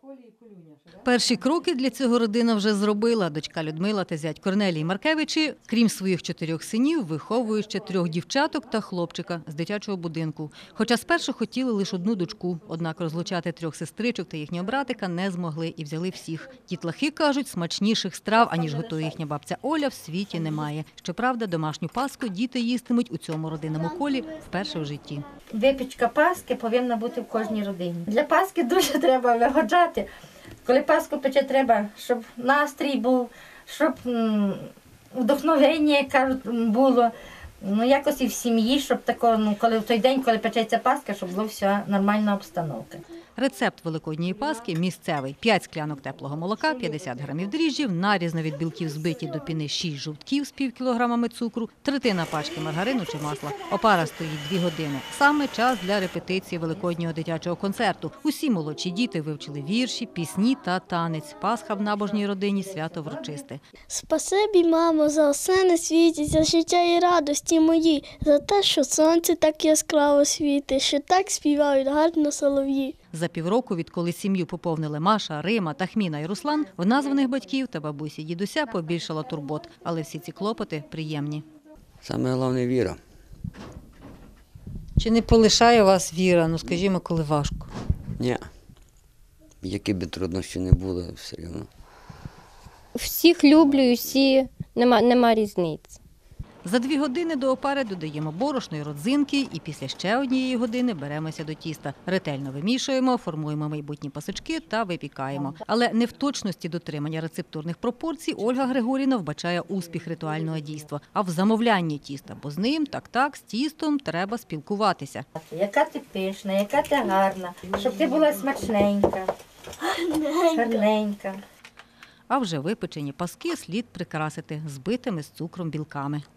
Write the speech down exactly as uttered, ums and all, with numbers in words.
Перші кроки для цього родина вже зробила. Дочка Людмила та зять Корнелій Маркевичі, крім своїх чотирьох синів, виховують ще трьох дівчаток та хлопчика з дитячого будинку. Хоча спершу хотіли лише одну дочку, однак розлучати трьох сестричок та їхнього братика не змогли і взяли всіх. Дітлахи кажуть, смачніших страв, аніж готує їхня бабця Оля, в світі немає. Щоправда, домашню паску діти їстимуть у цьому родинному колі вперше в житті. Випічка паски повинна бути в кожній родині. Для паски дуже треба вигоджати. Коли паску пече, треба, щоб настрій був, щоб м, вдохновення, як кажуть, було. Ну, якось і в сім'ї, щоб тако, ну, коли в той день, коли печеться паска, щоб була вся нормальна обстановка. Рецепт великодньої паски місцевий. п'ять склянок теплого молока, п'ятдесят грамів дріжджів, нарізно від білків збиті до піни шість жовтків з пів кілограмами цукру, третина пачки маргарину чи масла. Опара стоїть дві години. Саме час для репетиції великоднього дитячого концерту. Усі молодші діти вивчили вірші, пісні та танець. Пасха в набожній родині – свято врочисте. Спасибі, мамо, за все на світі, за життя і радості мої, за те, що сонце так яскраво світить, що так співають гарно солов'ї. За півроку, відколи сім'ю поповнили Маша, Рима, Тахміна і Руслан, в названих батьків та бабусі дідуся побільшало турбот. Але всі ці клопоти приємні. Саме головне – віра. Чи не полишає вас віра, ну скажімо, коли важко? Ні. Які б труднощі не було, все одно. Всіх люблю, і всі, нема, нема різниці. За дві години до опари додаємо борошно і родзинки, і після ще однієї години беремося до тіста. Ретельно вимішуємо, формуємо майбутні пасочки та випікаємо. Але не в точності дотримання рецептурних пропорцій Ольга Григорівна вбачає успіх ритуального дійства, а в замовлянні тіста, бо з ним, так-так, з тістом треба спілкуватися. Яка ти пишна, яка ти гарна, щоб ти була смачненька, гарненька. А вже випечені паски слід прикрасити збитими з цукром білками.